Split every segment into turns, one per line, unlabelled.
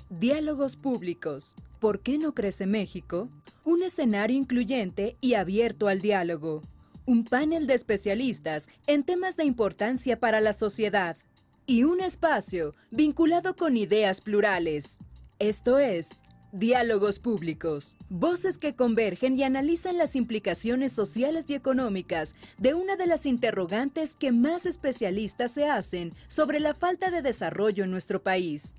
Diálogos públicos. ¿Por qué no crece México? Un escenario incluyente y abierto al diálogo. Un panel de especialistas en temas de importancia para la sociedad. Y un espacio vinculado con ideas plurales. Esto es Diálogos Públicos. Voces que convergen y analizan las implicaciones sociales y económicas de una de las interrogantes que más especialistas se hacen sobre la falta de desarrollo en nuestro país.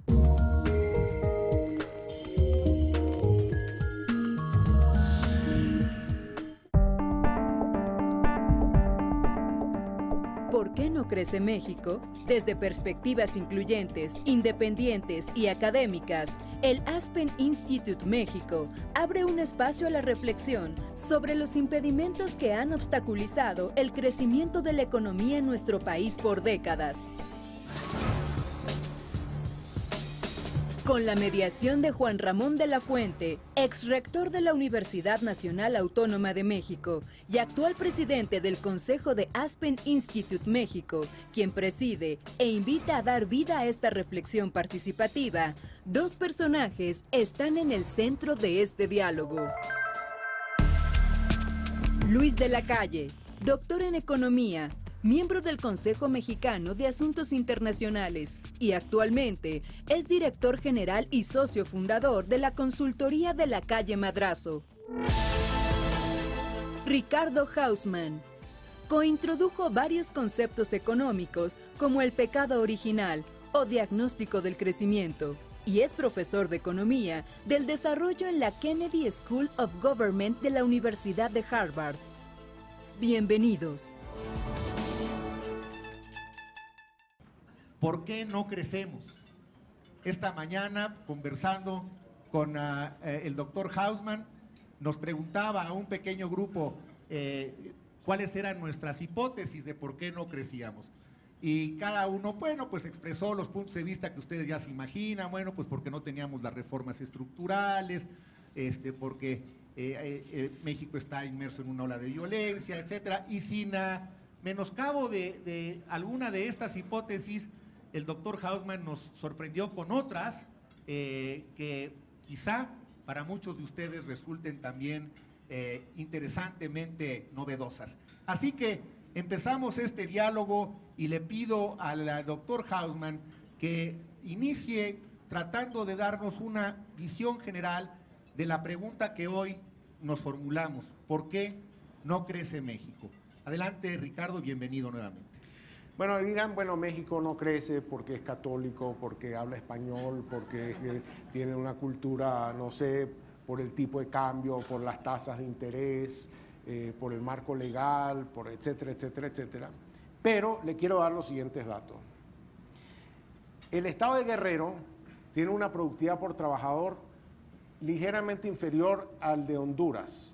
¿Por qué no crece México? Desde perspectivas incluyentes, independientes y académicas, el Aspen Institute México abre un espacio a la reflexión sobre los impedimentos que han obstaculizado el crecimiento de la economía en nuestro país por décadas. Con la mediación de Juan Ramón de la Fuente, ex rector de la Universidad Nacional Autónoma de México y actual presidente del Consejo de Aspen Institute México, quien preside e invita a dar vida a esta reflexión participativa, dos personajes están en el centro de este diálogo. Luis de la Calle, doctor en Economía, miembro del Consejo Mexicano de Asuntos Internacionales y actualmente es director general y socio fundador de la consultoría de la calle Madrazo. Ricardo Hausmann cointrodujo varios conceptos económicos como el pecado original o diagnóstico del crecimiento y es profesor de Economía del Desarrollo en la Kennedy School of Government de la Universidad de Harvard. Bienvenidos.
¿Por qué no crecemos? Esta mañana, conversando con el doctor Hausmann, nos preguntaba a un pequeño grupo cuáles eran nuestras hipótesis de por qué no crecíamos. Y cada uno, bueno, pues expresó los puntos de vista que ustedes ya se imaginan, bueno, pues porque no teníamos las reformas estructurales, porque México está inmerso en una ola de violencia, etcétera, y sin menoscabo de alguna de estas hipótesis, el doctor Hausmann nos sorprendió con otras que quizá para muchos de ustedes resulten también interesantemente novedosas. Así que empezamos este diálogo y le pido al doctor Hausmann que inicie tratando de darnos una visión general de la pregunta que hoy nos formulamos: ¿por qué no crece México? Adelante, Ricardo, bienvenido nuevamente.
Bueno, dirán, bueno, México no crece porque es católico, porque habla español, porque tiene una cultura, no sé, por el tipo de cambio, por las tasas de interés, por el marco legal, por etcétera, etcétera, etcétera. Pero le quiero dar los siguientes datos. El estado de Guerrero tiene una productividad por trabajador ligeramente inferior al de Honduras.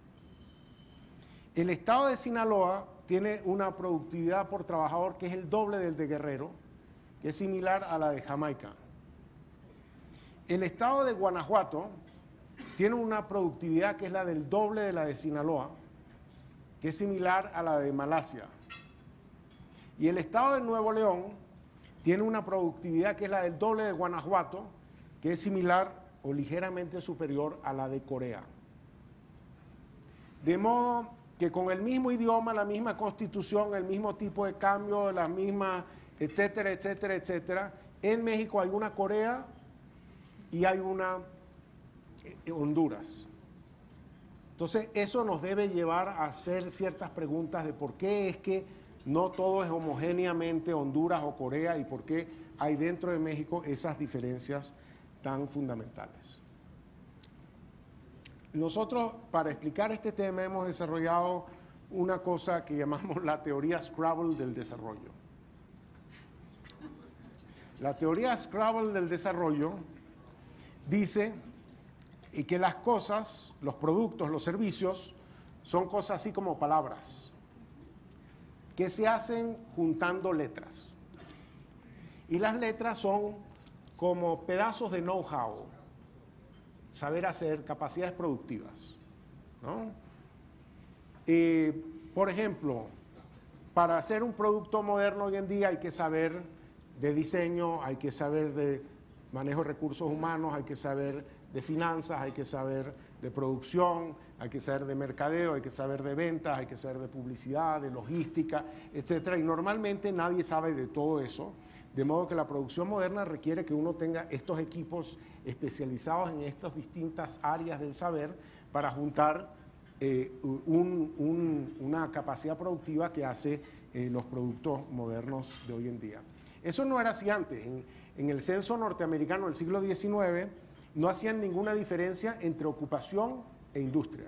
El estado de Sinaloa tiene una productividad por trabajador que es el doble del de Guerrero, que es similar a la de Jamaica. El estado de Guanajuato tiene una productividad que es la del doble de la de Sinaloa, que es similar a la de Malasia. Y el estado de Nuevo León tiene una productividad que es la del doble de Guanajuato, que es similar o ligeramente superior a la de Corea. De modo que con el mismo idioma, la misma constitución, el mismo tipo de cambio, la misma, etcétera, etcétera, etcétera, en México hay una Corea y hay una Honduras. Entonces, eso nos debe llevar a hacer ciertas preguntas de por qué es que no todo es homogéneamente Honduras o Corea y por qué hay dentro de México esas diferencias tan fundamentales. Nosotros, para explicar este tema, hemos desarrollado una cosa que llamamos la teoría Scrabble del desarrollo. La teoría Scrabble del desarrollo dice que las cosas, los productos, los servicios, son cosas así como palabras, que se hacen juntando letras. Y las letras son como pedazos de know-how, saber hacer, capacidades productivas, ¿no? Por ejemplo, para hacer un producto moderno hoy en día hay que saber de diseño, hay que saber de manejo de recursos humanos, hay que saber de finanzas, hay que saber de producción, hay que saber de mercadeo, hay que saber de ventas, hay que saber de publicidad, de logística, etcétera. Y normalmente nadie sabe de todo eso, de modo que la producción moderna requiere que uno tenga estos equipos especializados en estas distintas áreas del saber para juntar una capacidad productiva que hace los productos modernos de hoy en día. Eso no era así antes. En el censo norteamericano del siglo XIX no hacían ninguna diferencia entre ocupación e industria.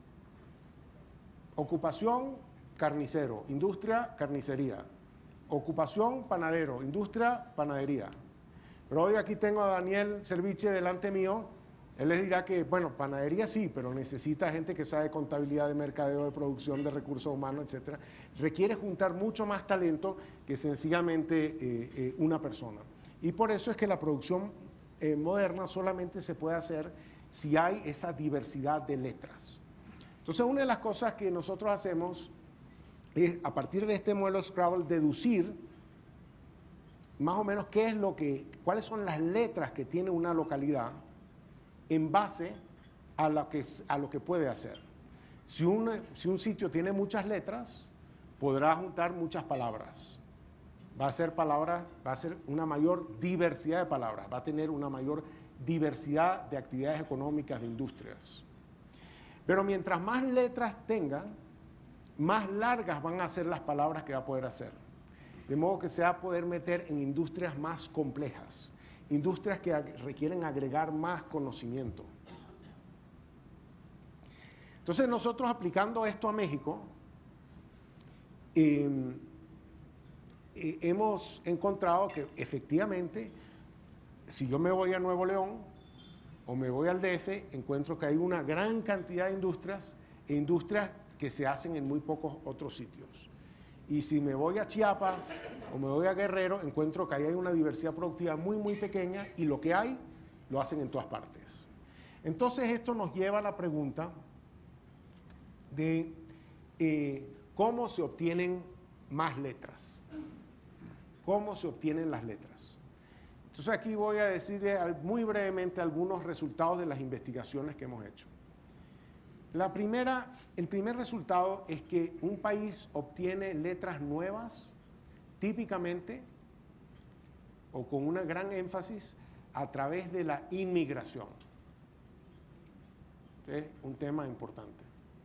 Ocupación, carnicero; industria, carnicería; ocupación, panadero; industria, panadería. Pero hoy aquí tengo a Daniel Serviche delante mío. Él les dirá que, bueno, panadería sí, pero necesita gente que sabe contabilidad, de mercadeo, de producción, de recursos humanos, etcétera. Requiere juntar mucho más talento que sencillamente una persona. Y por eso es que la producción moderna solamente se puede hacer si hay esa diversidad de letras. Entonces, una de las cosas que nosotros hacemos es, a partir de este modelo Scrabble, deducir más o menos cuáles son las letras que tiene una localidad en base a lo que puede hacer. Si un sitio tiene muchas letras, podrá juntar muchas palabras. Va a ser una mayor diversidad de palabras, va a tener una mayor diversidad de actividades económicas, de industrias. Pero mientras más letras tenga, más largas van a ser las palabras que va a poder hacer. De modo que se va a poder meter en industrias más complejas, industrias que requieren agregar más conocimiento. Entonces nosotros, aplicando esto a México, hemos encontrado que efectivamente, si yo me voy a Nuevo León o me voy al DF, encuentro que hay una gran cantidad de industrias que se hacen en muy pocos otros sitios. Y si me voy a Chiapas o me voy a Guerrero, encuentro que ahí hay una diversidad productiva muy, muy pequeña, y lo que hay, lo hacen en todas partes. Entonces esto nos lleva a la pregunta de cómo se obtienen más letras. ¿Cómo se obtienen las letras? Entonces aquí voy a decir muy brevemente algunos resultados de las investigaciones que hemos hecho. El primer resultado es que un país obtiene letras nuevas, típicamente, o con una gran énfasis, a través de la inmigración. Es un tema importante.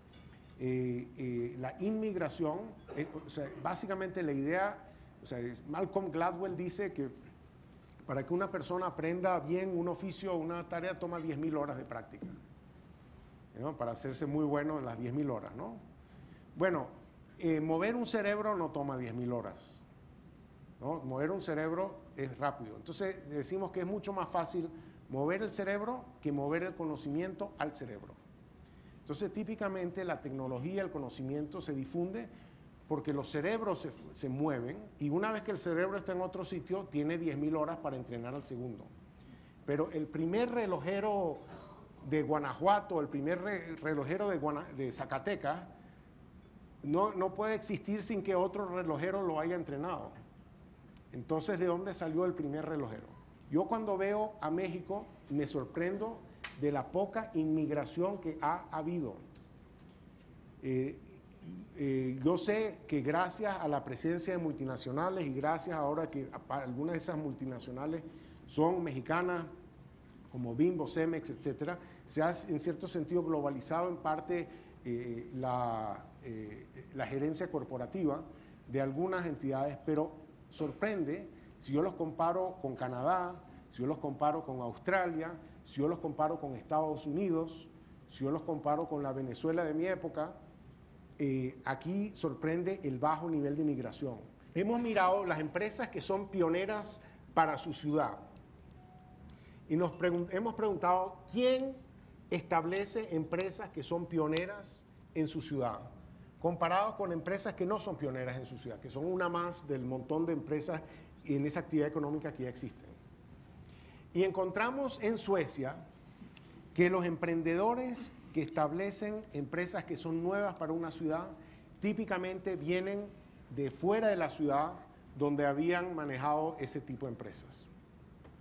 La inmigración, básicamente la idea, Malcolm Gladwell dice que para que una persona aprenda bien un oficio o una tarea toma 10.000 horas de práctica, ¿no? Para hacerse muy bueno en las 10.000 horas, ¿no? Bueno, mover un cerebro no toma 10.000 horas, ¿no? Mover un cerebro es rápido. Entonces decimos que es mucho más fácil mover el cerebro que mover el conocimiento al cerebro. Entonces típicamente la tecnología, el conocimiento se difunde porque los cerebros se mueven, y una vez que el cerebro está en otro sitio, tiene 10.000 horas para entrenar al segundo. Pero el primer relojero de Guanajuato, el primer relojero de Zacatecas, no puede existir sin que otro relojero lo haya entrenado. Entonces, ¿de dónde salió el primer relojero? Yo, cuando veo a México, me sorprendo de la poca inmigración que ha habido. Yo sé que gracias a la presencia de multinacionales, y gracias ahora que algunas de esas multinacionales son mexicanas, como Bimbo, Cemex, etcétera, se ha en cierto sentido globalizado en parte la gerencia corporativa de algunas entidades, pero sorprende si yo los comparo con Canadá, si yo los comparo con Australia, si yo los comparo con Estados Unidos, si yo los comparo con la Venezuela de mi época. Aquí sorprende el bajo nivel de inmigración. Hemos mirado las empresas que son pioneras para su ciudad y hemos preguntado quién establece empresas que son pioneras en su ciudad, comparado con empresas que no son pioneras en su ciudad, que son una más del montón de empresas en esa actividad económica que ya existen. Y encontramos en Suecia que los emprendedores que establecen empresas que son nuevas para una ciudad, típicamente vienen de fuera de la ciudad donde habían manejado ese tipo de empresas.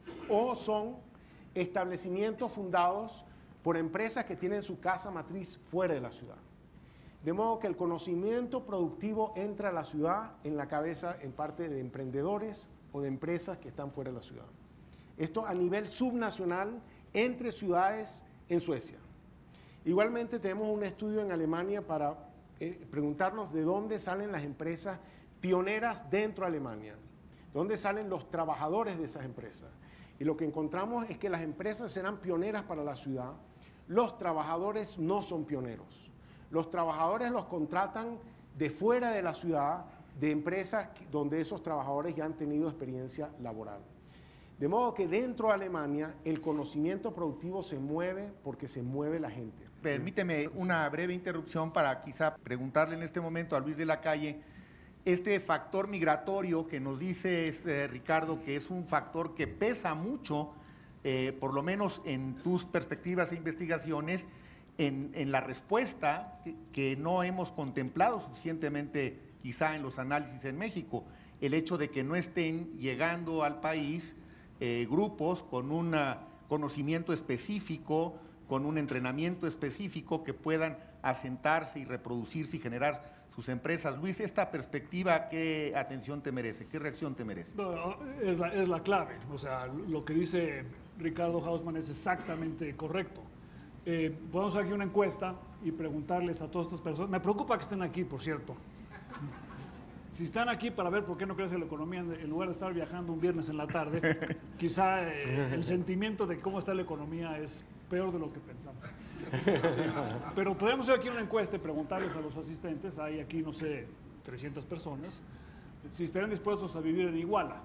o son establecimientos fundados por empresas que tienen su casa matriz fuera de la ciudad. De modo que el conocimiento productivo entra a la ciudad en la cabeza en parte de emprendedores o de empresas que están fuera de la ciudad. Esto a nivel subnacional entre ciudades en Suecia. Igualmente tenemos un estudio en Alemania para preguntarnos de dónde salen las empresas pioneras dentro de Alemania, dónde salen los trabajadores de esas empresas. Y lo que encontramos es que las empresas serán pioneras para la ciudad, los trabajadores no son pioneros. Los trabajadores los contratan de fuera de la ciudad, de empresas donde esos trabajadores ya han tenido experiencia laboral. De modo que dentro de Alemania el conocimiento productivo se mueve porque se mueve la gente.
Permíteme una breve interrupción para quizá preguntarle en este momento a Luis de la Calle, este factor migratorio que nos dices, Ricardo, que es un factor que pesa mucho, por lo menos en tus perspectivas e investigaciones, en la respuesta que no hemos contemplado suficientemente quizá en los análisis en México, el hecho de que no estén llegando al país grupos con un conocimiento específico, con un entrenamiento específico que puedan asentarse y reproducirse y generar sus empresas. Luis, esta perspectiva, ¿qué atención te merece? ¿Qué reacción te merece?
No, es la clave. O sea, lo que dice Ricardo Hausmann es exactamente correcto. Podemos hacer aquí una encuesta y preguntarles a todas estas personas. Me preocupa que estén aquí, por cierto. Si están aquí para ver por qué no crece la economía, en lugar de estar viajando un viernes en la tarde, quizá el sentimiento de cómo está la economía es peor de lo que pensamos. Pero podemos hacer aquí una encuesta y preguntarles a los asistentes, hay aquí, no sé, 300 personas, si estarían dispuestos a vivir en Iguala.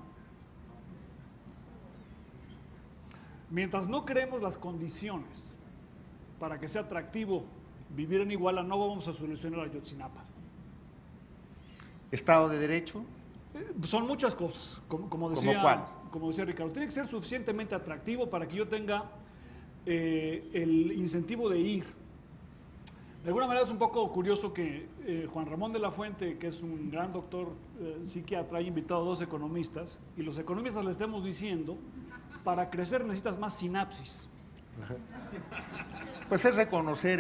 Mientras no creemos las condiciones para que sea atractivo vivir en Iguala, no vamos a solucionar Ayotzinapa.
¿Estado de Derecho?
Son muchas cosas, como decía Ricardo. Tiene que ser suficientemente atractivo para que yo tenga el incentivo de ir. De alguna manera es un poco curioso que Juan Ramón de la Fuente, que es un gran doctor psiquiatra, haya invitado a 2 economistas, y los economistas le estemos diciendo, para crecer necesitas más sinapsis.
Pues es reconocer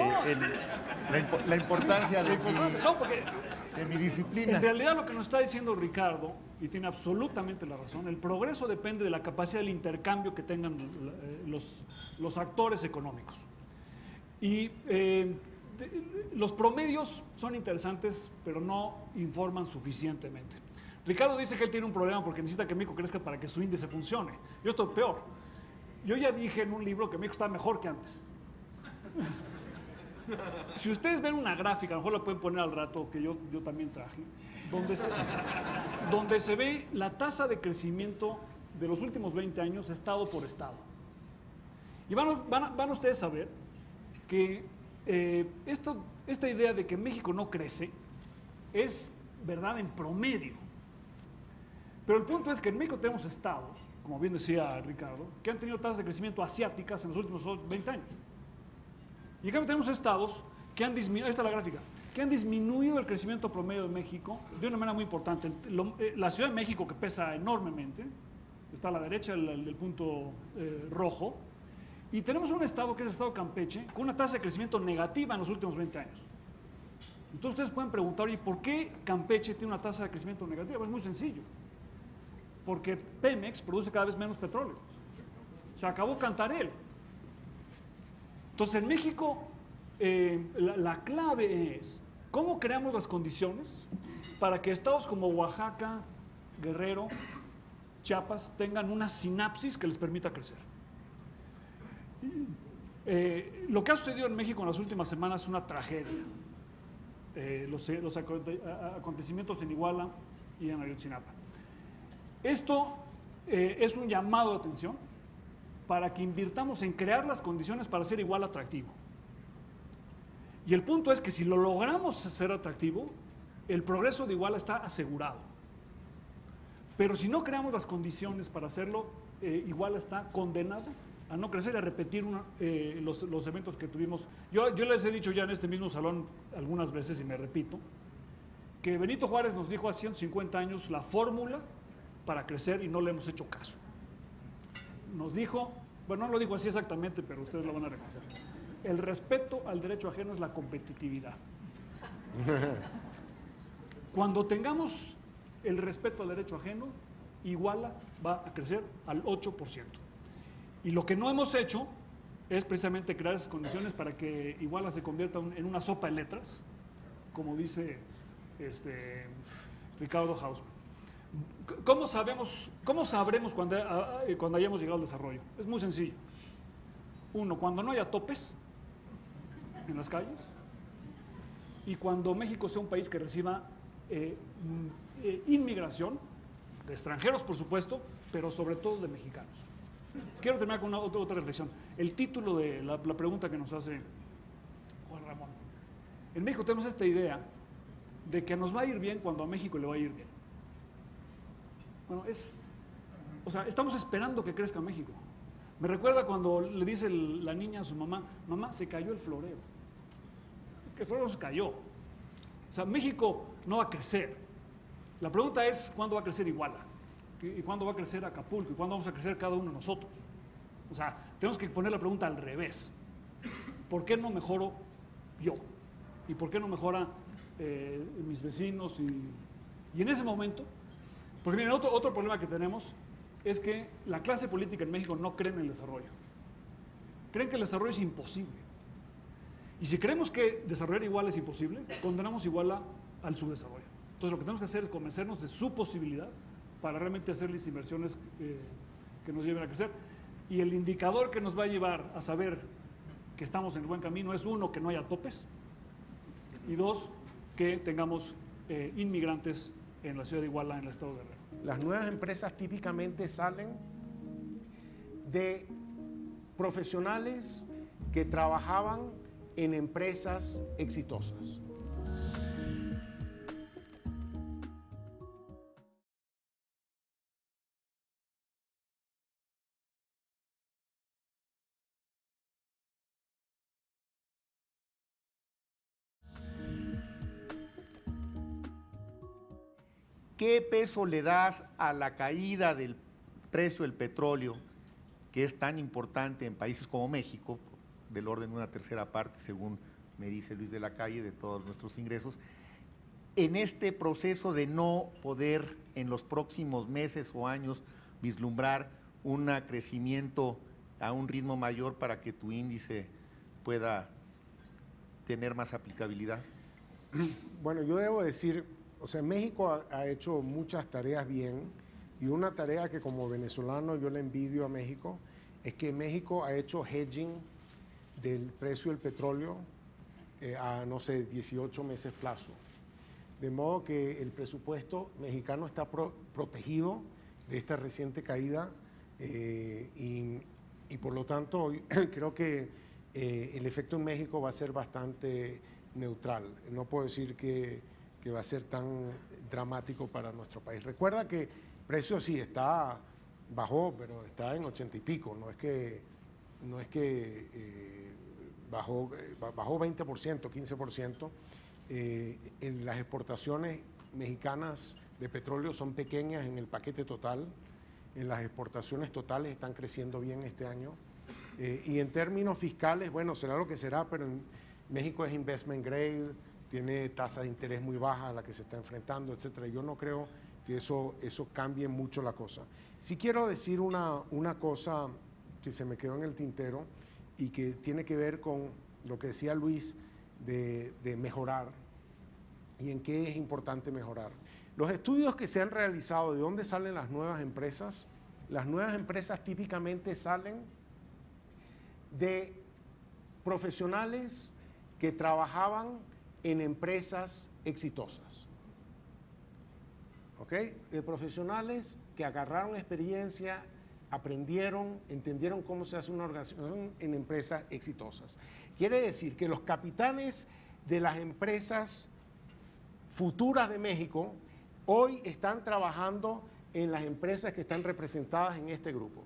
la importancia de mi disciplina.
En realidad lo que nos está diciendo Ricardo, y tiene absolutamente la razón, el progreso depende de la capacidad del intercambio que tengan los actores económicos. Y los promedios son interesantes, pero no informan suficientemente. Ricardo dice que él tiene un problema porque necesita que México crezca para que su índice funcione. Yo estoy peor. Yo ya dije en un libro que México está mejor que antes. Si ustedes ven una gráfica, a lo mejor la pueden poner al rato, que yo también traje, donde se ve la tasa de crecimiento de los últimos 20 años, estado por estado. Y van ustedes a ver que esta idea de que México no crece es verdad en promedio. Pero el punto es que en México tenemos estados, como bien decía Ricardo, que han tenido tasas de crecimiento asiáticas en los últimos 20 años. Y en cambio tenemos estados que han disminuido, ahí está la gráfica, que han disminuido el crecimiento promedio de México de una manera muy importante. La Ciudad de México, que pesa enormemente, está a la derecha del punto rojo, y tenemos un estado que es el estado de Campeche, con una tasa de crecimiento negativa en los últimos 20 años. Entonces ustedes pueden preguntar, ¿y por qué Campeche tiene una tasa de crecimiento negativa? Pues es muy sencillo. Porque Pemex produce cada vez menos petróleo. Se acabó Cantarell. Entonces, en México, la clave es cómo creamos las condiciones para que estados como Oaxaca, Guerrero, Chiapas tengan una sinapsis que les permita crecer. Lo que ha sucedido en México en las últimas semanas es una tragedia. Los acontecimientos en Iguala y en Ayotzinapa. Esto es un llamado de atención para que invirtamos en crear las condiciones para ser igual atractivo. Y el punto es que si lo logramos ser atractivo, el progreso de Iguala está asegurado. Pero si no creamos las condiciones para hacerlo, Iguala está condenado a no crecer y a repetir los eventos que tuvimos. Yo les he dicho ya en este mismo salón algunas veces, y me repito, que Benito Juárez nos dijo hace 150 años la fórmula para crecer y no le hemos hecho caso. nos dijo, bueno, no lo dijo así exactamente, pero ustedes lo van a reconocer. El respeto al derecho ajeno es la competitividad. Cuando tengamos el respeto al derecho ajeno, Iguala va a crecer al 8%. Y lo que no hemos hecho es precisamente crear esas condiciones para que Iguala se convierta en una sopa de letras, como dice Ricardo Hausmann. ¿Cómo sabremos cuando hayamos llegado al desarrollo? Es muy sencillo. Uno, cuando no haya topes en las calles y cuando México sea un país que reciba inmigración de extranjeros, por supuesto, pero sobre todo de mexicanos. Quiero terminar con otra reflexión. El título de la pregunta que nos hace Juan Ramón. En México tenemos esta idea de que nos va a ir bien cuando a México le va a ir bien. Bueno, estamos esperando que crezca México. Me recuerda cuando le dice la niña a su mamá, mamá, se cayó el florero. El florero se cayó. O sea, México no va a crecer. La pregunta es, ¿cuándo va a crecer Iguala? ¿Y cuándo va a crecer Acapulco? ¿Y cuándo vamos a crecer cada uno de nosotros? O sea, tenemos que poner la pregunta al revés. ¿Por qué no mejoro yo? ¿Y por qué no mejora mis vecinos? Y en ese momento, porque miren, otro problema que tenemos es que la clase política en México no cree en el desarrollo. Creen que el desarrollo es imposible. Y si creemos que desarrollar Iguala es imposible, condenamos Iguala al subdesarrollo. Entonces lo que tenemos que hacer es convencernos de su posibilidad para realmente hacerles inversiones que nos lleven a crecer. Y el indicador que nos va a llevar a saber que estamos en el buen camino es, uno, que no haya topes, y dos, que tengamos inmigrantes en la ciudad de Iguala, en el estado de Guerrero.
Las nuevas empresas típicamente salen de profesionales que trabajaban en empresas exitosas.
¿Qué peso le das a la caída del precio del petróleo, que es tan importante en países como México, del orden de una tercera parte, según me dice Luis de la Calle, de todos nuestros ingresos, en este proceso de no poder en los próximos meses o años vislumbrar un crecimiento a un ritmo mayor para que tu índice pueda tener más aplicabilidad?
Bueno, yo debo decir, o sea, México ha hecho muchas tareas bien, y una tarea que como venezolano yo le envidio a México es que México ha hecho hedging del precio del petróleo a, no sé, 18 meses plazo. De modo que el presupuesto mexicano está protegido de esta reciente caída y por lo tanto creo que el efecto en México va a ser bastante neutral. No puedo decir que va a ser tan dramático para nuestro país. Recuerda que el precio sí bajó, pero está en 80 y pico, no es que bajó 20%, 15%. En las exportaciones mexicanas de petróleo son pequeñas en el paquete total. En las exportaciones totales están creciendo bien este año. Y en términos fiscales, bueno, será lo que será, pero en México es investment grade, tiene tasa de interés muy baja a la que se está enfrentando, etcétera. Yo no creo que eso cambie mucho la cosa. Sí quiero decir una cosa que se me quedó en el tintero y que tiene que ver con lo que decía Luis de mejorar y en qué es importante mejorar. Los estudios que se han realizado de dónde salen las nuevas empresas típicamente salen de profesionales que trabajaban en empresas exitosas. ¿Ok? De profesionales que agarraron experiencia, aprendieron, entendieron cómo se hace una organización en empresas exitosas. Quiere decir que los capitanes de las empresas futuras de México hoy están trabajando en las empresas que están representadas en este grupo.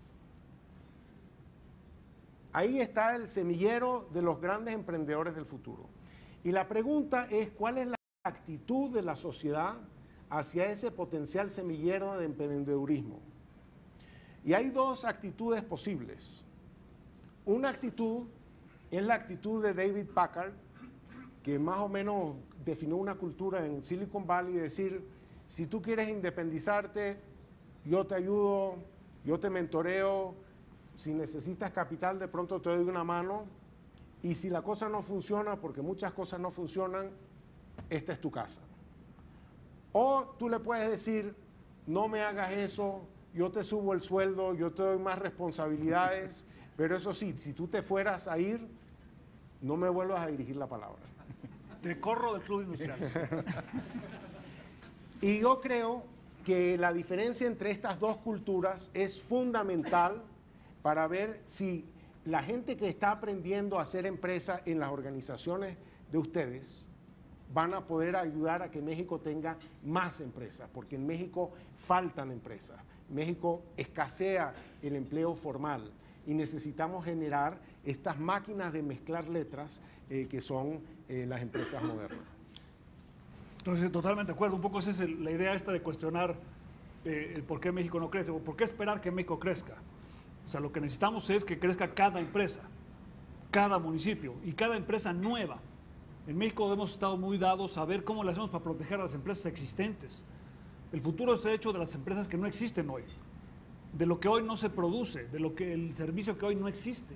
Ahí está el semillero de los grandes emprendedores del futuro. Y la pregunta es, ¿cuál es la actitud de la sociedad hacia ese potencial semillero de emprendedurismo? Y hay dos actitudes posibles. Una actitud es la actitud de David Packard, que más o menos definió una cultura en Silicon Valley, decir, si tú quieres independizarte, yo te ayudo, yo te mentoreo, si necesitas capital, de pronto te doy una mano, y si la cosa no funciona, porque muchas cosas no funcionan, esta es tu casa. O tú le puedes decir, no me hagas eso, yo te subo el sueldo, yo te doy más responsabilidades, pero eso sí, si tú te fueras a ir, no me vuelvas a dirigir la palabra.
Te corro del club industrial.
Y yo creo que la diferencia entre estas dos culturas es fundamental para ver si la gente que está aprendiendo a hacer empresa en las organizaciones de ustedes van a poder ayudar a que México tenga más empresas, porque en México faltan empresas, México escasea el empleo formal y necesitamos generar estas máquinas de mezclar letras que son las empresas modernas.
Entonces, totalmente de acuerdo. Un poco esa es la idea esta de cuestionar el por qué México no crece o por qué esperar que México crezca. O sea, lo que necesitamos es que crezca cada empresa, cada municipio y cada empresa nueva. En México hemos estado muy dados a ver cómo le hacemos para proteger a las empresas existentes. El futuro está hecho de las empresas que no existen hoy, de lo que hoy no se produce, de lo que el servicio que hoy no existe.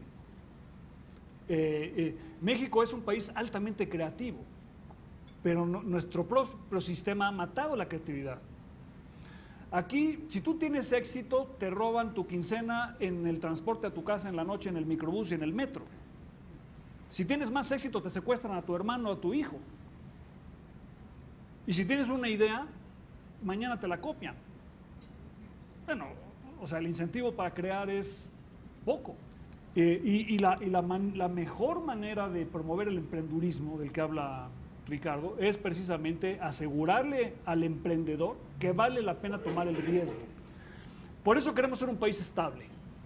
México es un país altamente creativo, pero nuestro propio sistema ha matado la creatividad. Aquí, si tú tienes éxito, te roban tu quincena en el transporte a tu casa en la noche, en el microbús y en el metro. Si tienes más éxito, te secuestran a tu hermano o a tu hijo. Y si tienes una idea, mañana te la copian. Bueno, o sea, el incentivo para crear es poco. La mejor manera de promover el emprendurismo del que habla Ricardo es precisamente asegurarle al emprendedor que vale la pena tomar el riesgo. Por eso queremos ser un país estable.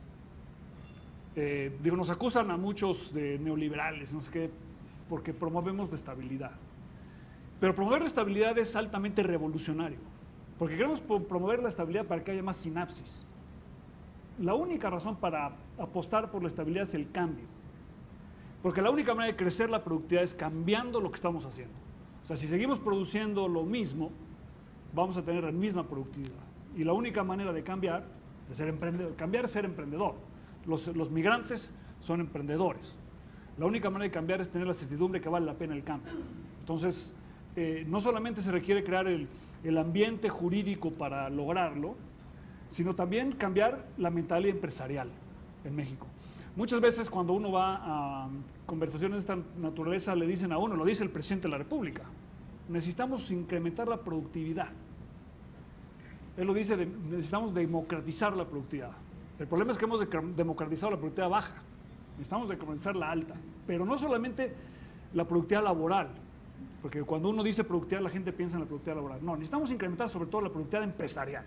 Nos acusan a muchos de neoliberales, no sé qué, porque promovemos la estabilidad. Pero promover la estabilidad es altamente revolucionario, porque queremos promover la estabilidad para que haya más sinapsis. La única razón para apostar por la estabilidad es el cambio, porque la única manera de crecer la productividad es cambiando lo que estamos haciendo. O sea, si seguimos produciendo lo mismo, vamos a tener la misma productividad. Y la única manera de cambiar, de ser emprendedor, cambiar es ser emprendedor. Los migrantes son emprendedores. La única manera de cambiar es tener la certidumbre que vale la pena el cambio. Entonces, no solamente se requiere crear el ambiente jurídico para lograrlo, sino también cambiar la mentalidad empresarial en México. Muchas veces cuando uno va a conversaciones de esta naturaleza le dicen a uno, lo dice el presidente de la República, necesitamos incrementar la productividad. Él lo dice, necesitamos democratizar la productividad. El problema es que hemos democratizado la productividad baja, necesitamos democratizar la alta, pero no solamente la productividad laboral, porque cuando uno dice productividad la gente piensa en la productividad laboral. No, necesitamos incrementar sobre todo la productividad empresarial,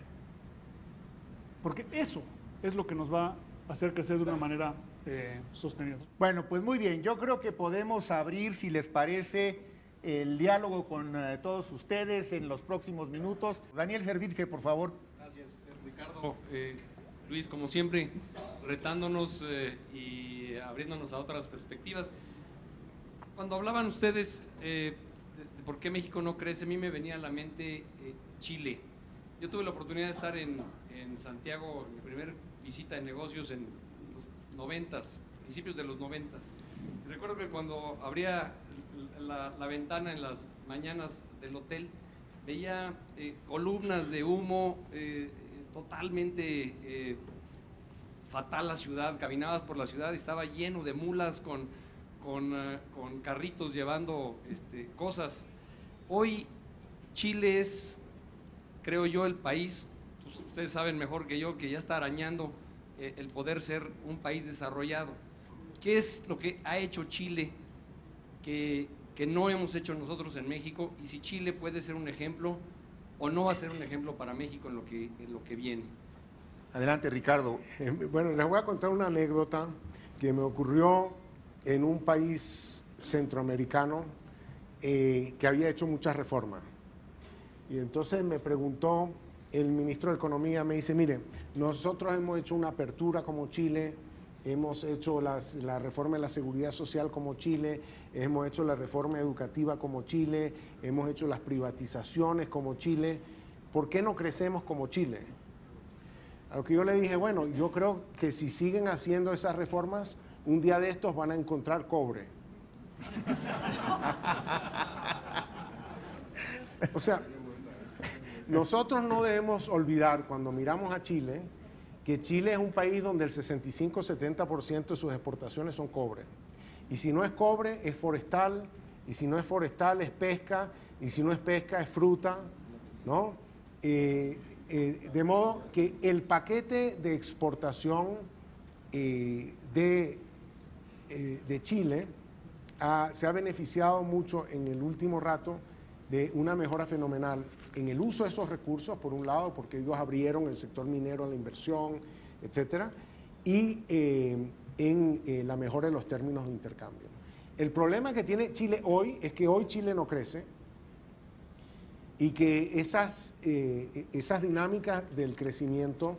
porque eso es lo que nos va a hacer crecer de una manera sostenida.
Bueno, pues muy bien, yo creo que podemos abrir, si les parece, el diálogo con todos ustedes en los próximos minutos. Daniel Servitje, por favor.
Gracias, Ricardo. Luis, como siempre, retándonos y abriéndonos a otras perspectivas. Cuando hablaban ustedes de por qué México no crece, a mí me venía a la mente Chile. Yo tuve la oportunidad de estar en Santiago, mi primer visita de negocios en los 90s, principios de los 90s. Recuerdo que cuando abría la ventana en las mañanas del hotel, veía columnas de humo, totalmente fatal la ciudad. Caminabas por la ciudad y estaba lleno de mulas con carritos llevando cosas. Hoy Chile es, creo yo, el país, pues, ustedes saben mejor que yo, que ya está arañando el poder ser un país desarrollado. ¿Qué es lo que ha hecho Chile que no hemos hecho nosotros en México? Y si Chile puede ser un ejemplo o no va a ser un ejemplo para México en lo que viene.
Adelante, Ricardo.
Bueno, les voy a contar una anécdota que me ocurrió en un país centroamericano que había hecho muchas reformas. Y entonces me preguntó el ministro de Economía me dice, mire, nosotros hemos hecho una apertura como Chile, hemos hecho la reforma de la seguridad social como Chile, hemos hecho la reforma educativa como Chile, hemos hecho las privatizaciones como Chile, ¿por qué no crecemos como Chile? A lo que yo le dije, bueno, yo creo que si siguen haciendo esas reformas, un día de estos van a encontrar cobre. O sea, nosotros no debemos olvidar cuando miramos a Chile, que Chile es un país donde el 65-70% de sus exportaciones son cobre. Y si no es cobre, es forestal, y si no es forestal, es pesca, y si no es pesca, es fruta, ¿no? De modo que el paquete de exportación de Chile se ha beneficiado mucho en el último rato de una mejora fenomenal en el uso de esos recursos, por un lado, porque ellos abrieron el sector minero a la inversión, etcétera, y en la mejora de los términos de intercambio. El problema que tiene Chile hoy es que hoy Chile no crece y que esas dinámicas del crecimiento,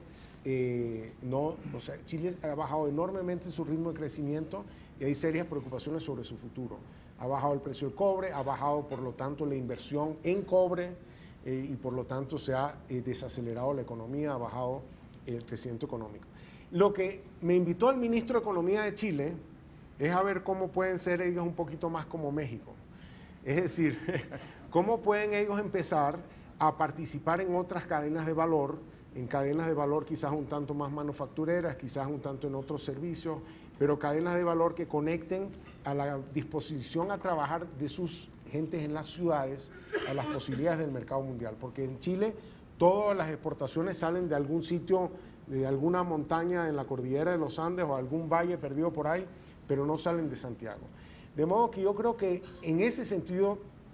o sea, Chile ha bajado enormemente su ritmo de crecimiento y hay serias preocupaciones sobre su futuro. Ha bajado el precio del cobre, ha bajado por lo tanto la inversión en cobre y por lo tanto se ha desacelerado la economía, ha bajado el crecimiento económico. Lo que me invitó el ministro de Economía de Chile es a ver cómo pueden ser ellos un poquito más como México. Es decir, cómo pueden ellos empezar a participar en otras cadenas de valor, en cadenas de valor quizás un tanto más manufactureras, quizás un tanto en otros servicios, pero cadenas de valor que conecten a la disposición a trabajar de sus gentes en las ciudades a las posibilidades del mercado mundial. Porque en Chile todas las exportaciones salen de algún sitio, de alguna montaña en la cordillera de los Andes o algún valle perdido por ahí, pero no salen de Santiago. De modo que yo creo que en ese sentido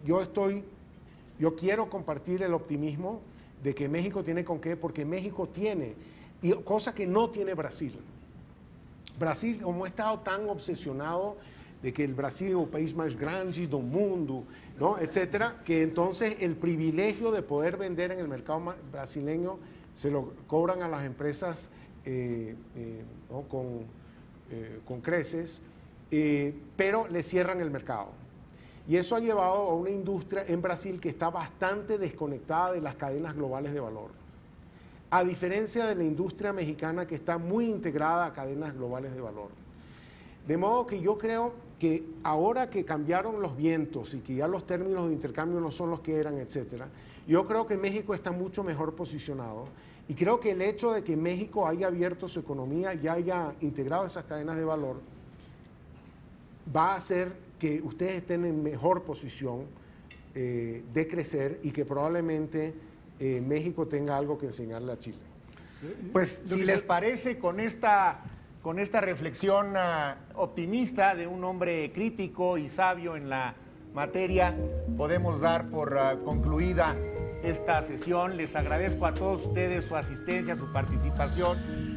yo quiero compartir el optimismo de que México tiene con qué, porque México tiene, y cosa que no tiene Brasil. Brasil, como ha estado tan obsesionado de que el Brasil es el país más grande del mundo, ¿no? Etcétera, que entonces el privilegio de poder vender en el mercado brasileño se lo cobran a las empresas ¿no? con creces, pero le cierran el mercado. Y eso ha llevado a una industria en Brasil que está bastante desconectada de las cadenas globales de valor. A diferencia de la industria mexicana que está muy integrada a cadenas globales de valor. De modo que yo creo que ahora que cambiaron los vientos y que ya los términos de intercambio no son los que eran, etcétera, yo creo que México está mucho mejor posicionado y creo que el hecho de que México haya abierto su economía y haya integrado esas cadenas de valor va a hacer que ustedes estén en mejor posición de crecer y que probablemente México tenga algo que enseñarle a Chile.
Pues si les parece, con esta reflexión optimista de un hombre crítico y sabio en la materia, podemos dar por concluida esta sesión. Les agradezco a todos ustedes su asistencia, su participación.